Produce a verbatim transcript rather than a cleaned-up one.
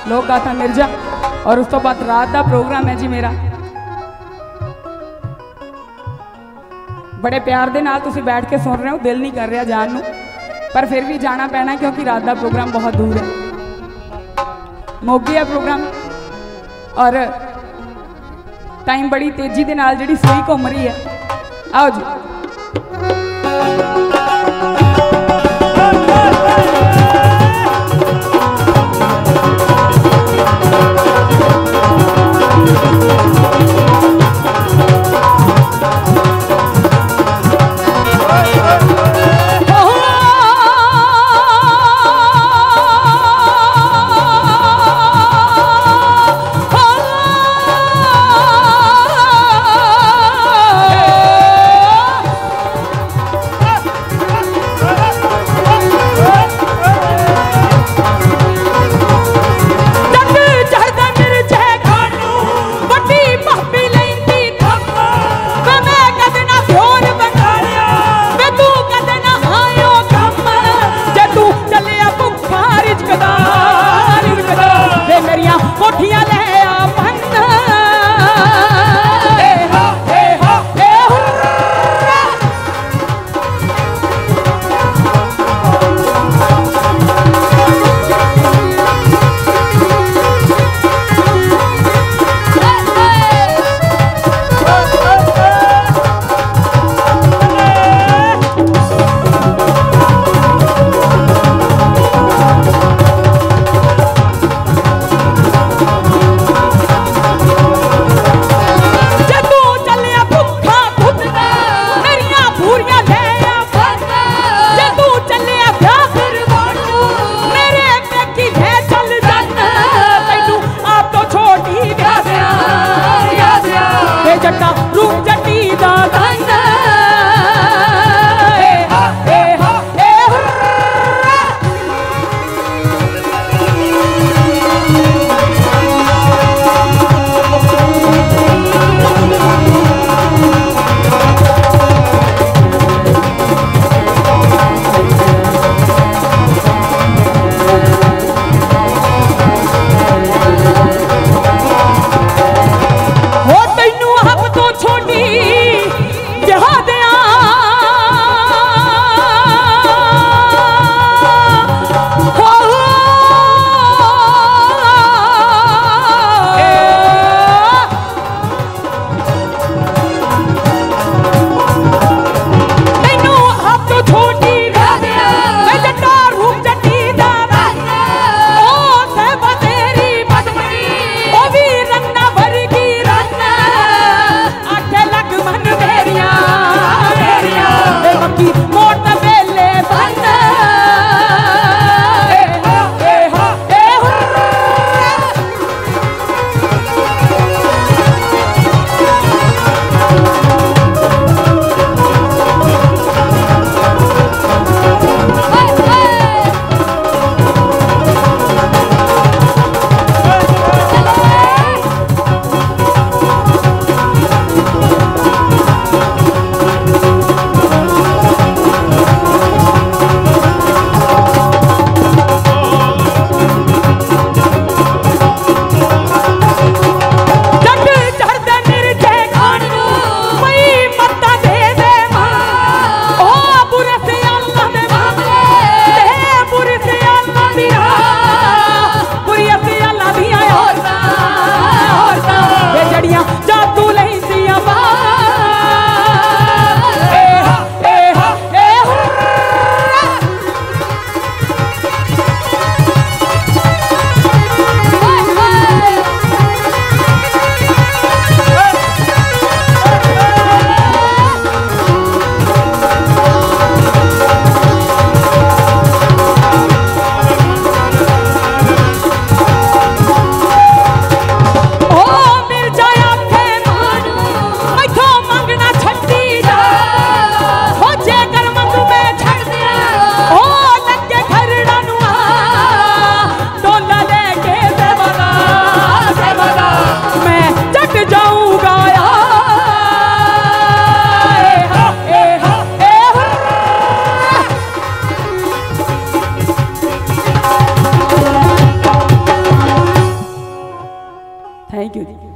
लोक गाथा मिर्जा और उस तो बाद रात का प्रोग्राम है जी मेरा। बड़े प्यार दे नाल तुसी बैठ के सुन रहे हो, दिल नहीं कर रहा जान नू, पर फिर भी जाना पैना क्योंकि रात का प्रोग्राम बहुत दूर है, मोगी है प्रोग्राम और टाइम बड़ी तेजी दे नाल जिहड़ी सूई घूम रही है। आओ जी थैंक यू जी।